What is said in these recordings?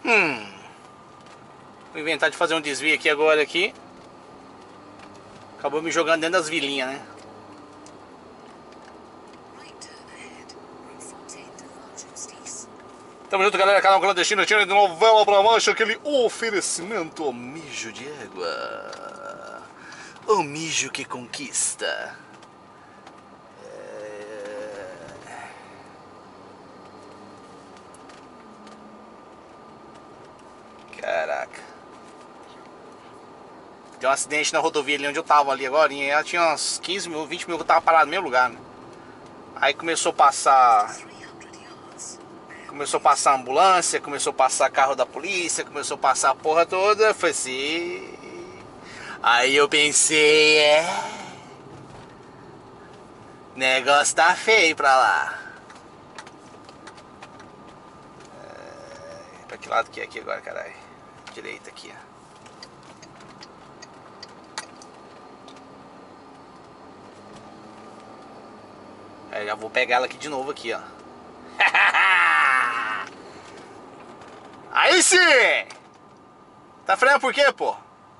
Vou inventar de fazer um desvio aqui agora aqui. Acabou me jogando dentro das vilinhas, né? Tamo junto, galera, canal clandestino, de novela pra mancha, aquele oferecimento, o mijo de égua, o mijo que conquista. Caraca. Deu um acidente na rodovia ali onde eu tava ali agora, e ela tinha uns 15 mil, 20 mil que eu tava parado no mesmo lugar, né? Aí começou a passar... Começou a passar ambulância, começou a passar carro da polícia, começou a passar a porra toda. Foi assim. Aí eu pensei, negócio tá feio pra lá. Pra que lado que é aqui agora, caralho? Direita aqui, ó. Eu já vou pegar ela aqui de novo aqui, ó. Aí sim! Tá freando por quê, pô?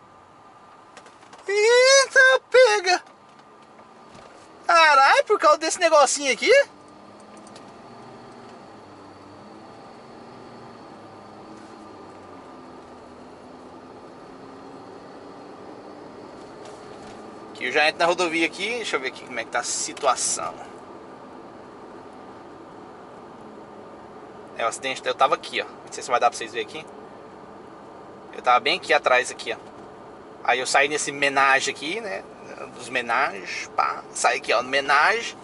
Eita, pega! Caralho, por causa desse negocinho aqui? Aqui eu já entro na rodovia aqui. Deixa eu ver aqui como é que tá a situação. O acidente, eu tava aqui, ó. Não sei se vai dar pra vocês verem aqui. Eu tava bem aqui atrás, aqui, ó. Aí eu saí nesse homenagem aqui, né? Dos homenagens, pá. Saí aqui, ó, no homenagem.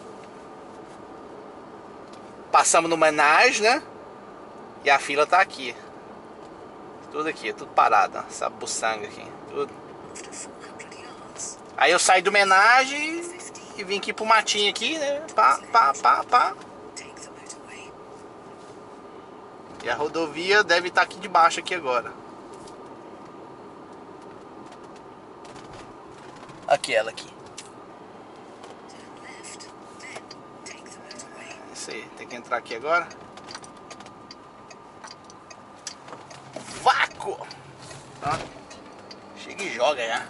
Passamos no homenagem, né? E a fila tá aqui. Tudo aqui, tudo parado, ó. Essa buçanga aqui, tudo. Aí eu saí do homenagem e vim aqui pro matinho aqui, né? Pá, pá, pá, pá. E a rodovia deve estar aqui debaixo aqui agora. Aqui, ela aqui. Isso aí, tem que entrar aqui agora. Vácuo! Pronto. Chega e joga já.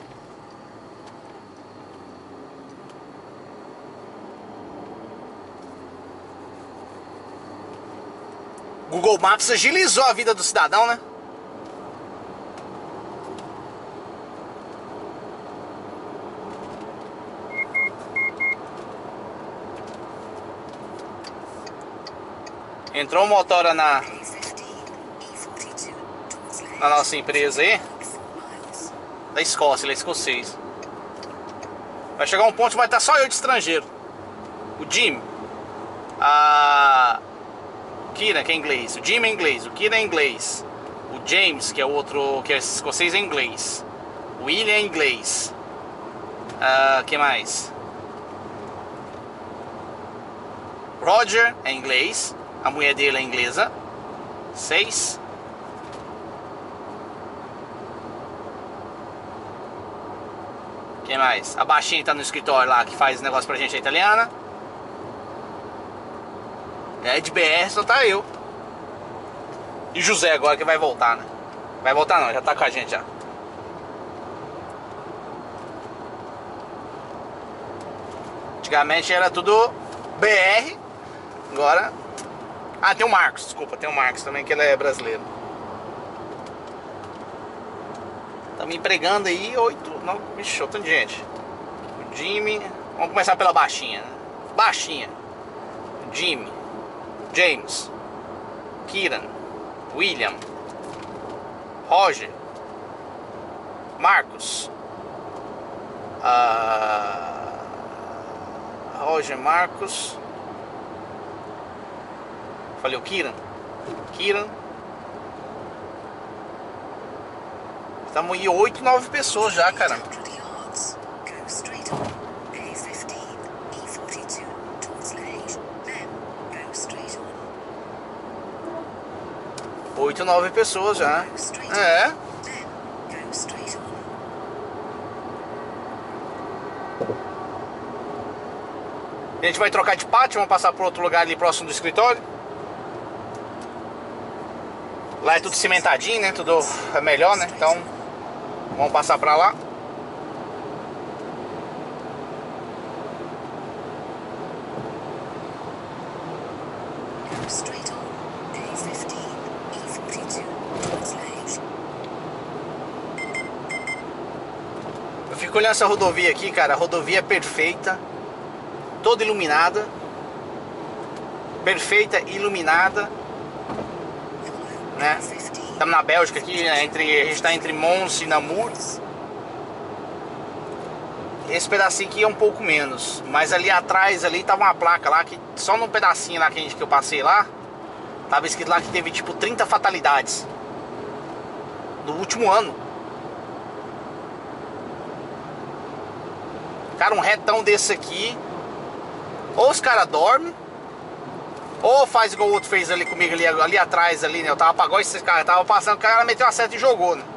Google Maps agilizou a vida do cidadão, né? Entrou uma motora na nossa empresa aí. Da Escócia, ele é escocês. Vai chegar um ponto que vai estar só eu de estrangeiro. O Jim. Kieran, que é inglês. O Jim é inglês. O Kieran é inglês. O James, que é o outro, que é escocês, é inglês. O William é inglês. Que mais? Roger é inglês. A mulher dele é inglesa. 6. Quem mais? A baixinha que tá no escritório lá, que faz negócio pra gente, é italiana. De BR só tá eu. E José agora que vai voltar, né? Vai voltar não, já tá com a gente já. Antigamente era tudo BR. Agora... tem o Marcos, desculpa, tem o Marcos também, que ele é brasileiro. Tá me empregando aí 8, 9, bicho, tanto de gente. O Jimmy, vamos começar pela baixinha, né? Baixinha. O Jimmy, James, Kieran, William, Roger, Marcos, Marcos. Falei o Kieran. Estamos aí 8, 9 pessoas já, caramba. Oito, 9 pessoas já. É. A gente vai trocar de pátio, vamos passar por outro lugar ali próximo do escritório. Lá é tudo cimentadinho, né? Tudo é melhor, né? Então, vamos passar pra lá. Eu fico olhando essa rodovia aqui, cara. A rodovia é perfeita, toda iluminada. Perfeita, iluminada, né? Estamos na Bélgica aqui, né? A gente está entre Mons e Namur. Esse pedacinho aqui é um pouco menos, mas ali atrás ali tava uma placa lá que só num pedacinho lá que eu passei lá, tava escrito lá que teve tipo 30 fatalidades no último ano. Cara, um retão desse aqui, ou os caras dormem, ou faz igual o outro fez ali comigo ali atrás ali, né? Eu tava pagando esse cara, tava passando, o cara meteu a seta e jogou, né?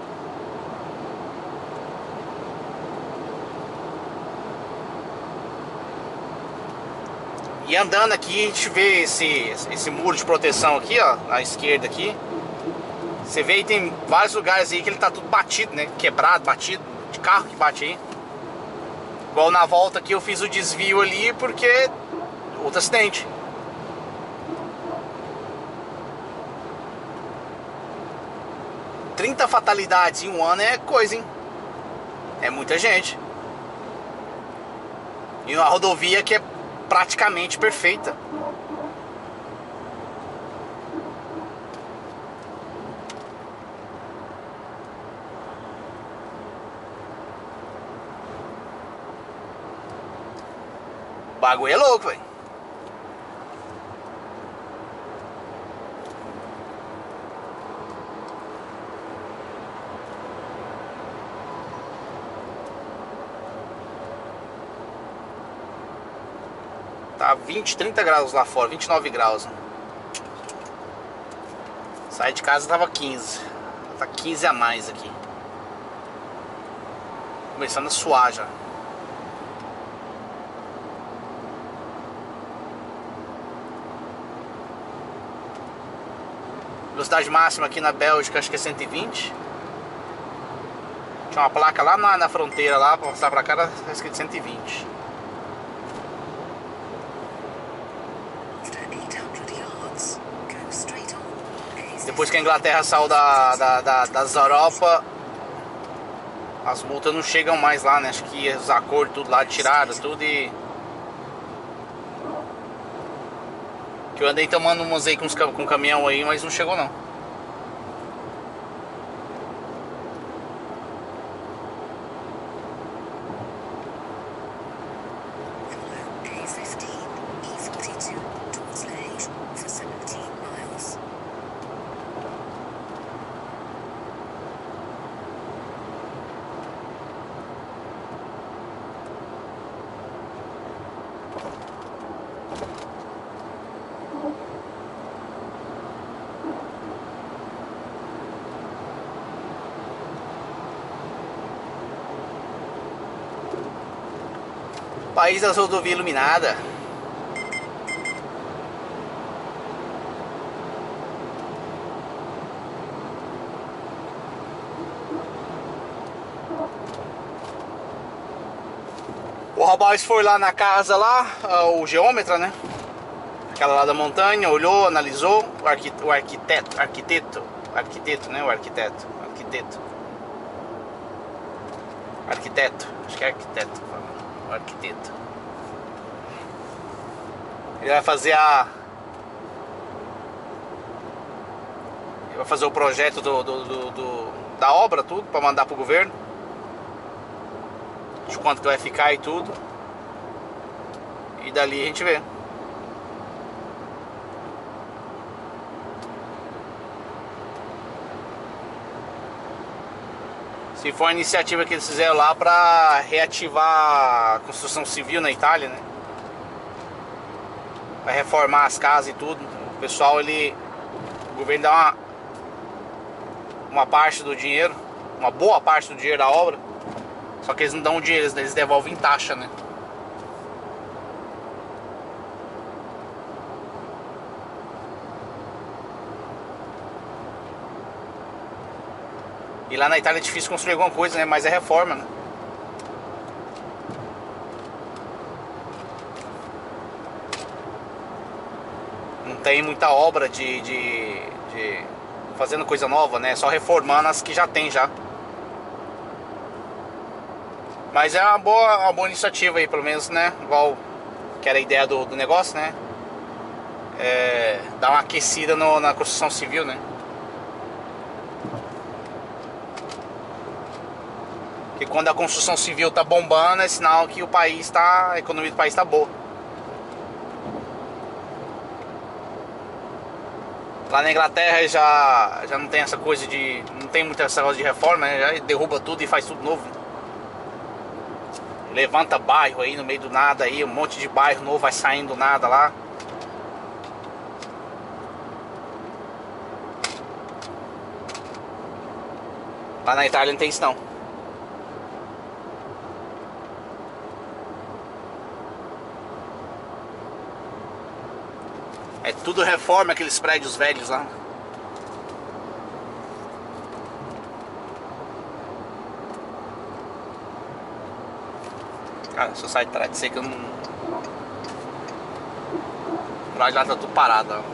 E andando aqui, a gente vê esse muro de proteção aqui, ó, à esquerda aqui. Você vê aí, tem vários lugares aí que ele tá tudo batido, né? Quebrado, batido, de carro que bate aí. Igual na volta aqui eu fiz o desvio ali porque outro acidente. Trinta fatalidades em um ano é coisa, hein? É muita gente. E uma rodovia que é praticamente perfeita. O bagulho é louco, velho. Tá 20, 30 graus lá fora, 29 graus. Saí de casa tava 15. Tá 15 a mais aqui. Começando a suar já. Velocidade máxima aqui na Bélgica acho que é 120. Tinha uma placa lá na fronteira lá, pra passar pra cá, tá escrito 120. Depois que a Inglaterra saiu das Europa, as multas não chegam mais lá, né? Acho que os acordos tudo lá tiraram tudo e... Que eu andei tomando umas aí com caminhão aí, mas não chegou não. País das rodovias iluminadas. O rapaz foi lá na casa lá, o geômetra, né? Aquela lá da montanha, olhou, analisou, o arquiteto, né? Arquiteto, acho que é arquiteto, o arquiteto. Ele vai fazer o projeto da obra, tudo, para mandar pro governo. De quanto que vai ficar e tudo. E dali a gente vê. Se for a iniciativa que eles fizeram lá para reativar a construção civil na Itália, né? Vai reformar as casas e tudo. O pessoal, o governo dá uma parte do dinheiro, uma boa parte do dinheiro da obra. Só que eles não dão o dinheiro, eles devolvem em taxa, né? E lá na Itália é difícil construir alguma coisa, né? Mas é reforma, né? Não tem muita obra de fazendo coisa nova, né? Só reformando as que já tem já. Mas é uma boa iniciativa aí, pelo menos, né? Igual que era a ideia do negócio, né? Dar uma aquecida na construção civil, né? Porque quando a construção civil tá bombando, é sinal que a economia do país tá boa. Lá na Inglaterra já não tem essa coisa de... Não tem muita essa coisa de reforma, né? Já derruba tudo e faz tudo novo. Levanta bairro aí no meio do nada aí, um monte de bairro novo vai saindo do nada lá. Lá na Itália não tem isso não. É tudo reforma, aqueles prédios velhos lá. Cara, se eu sair atrás de você que eu não... Lá já tá tudo parado, ó.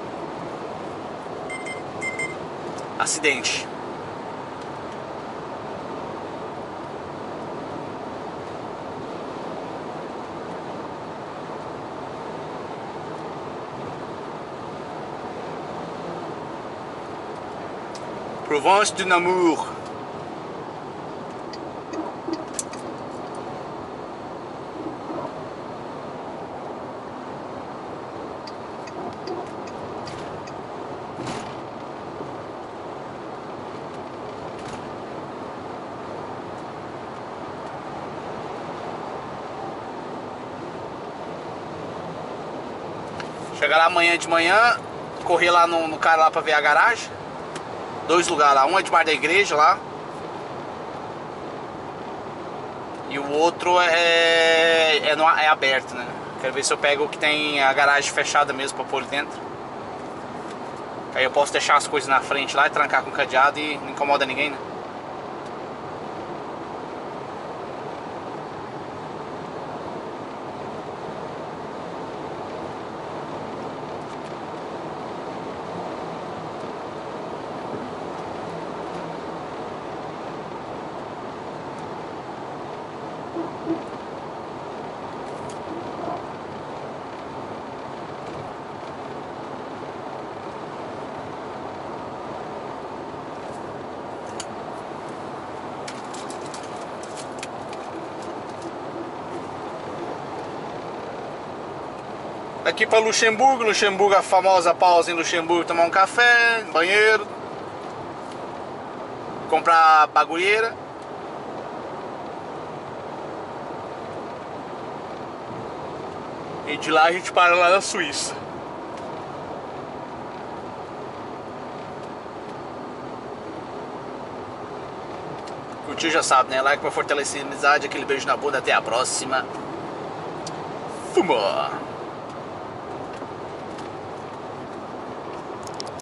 Acidente. Provence de Namur. Chegar lá amanhã de manhã, correr lá no cara lá pra ver a garagem. 2 lugares lá, um é debaixo da igreja lá. E o outro é aberto, né? Quero ver se eu pego o que tem a garagem fechada mesmo pra pôr dentro. Aí eu posso deixar as coisas na frente lá e trancar com cadeado e não incomoda ninguém, né? Daqui para Luxemburgo, a famosa pausa em Luxemburgo, tomar um café, banheiro, comprar bagulheira. E de lá a gente para lá na Suíça. Curtiu, já sabe, né? Like para fortalecer a amizade, aquele beijo na bunda, até a próxima. Fumou!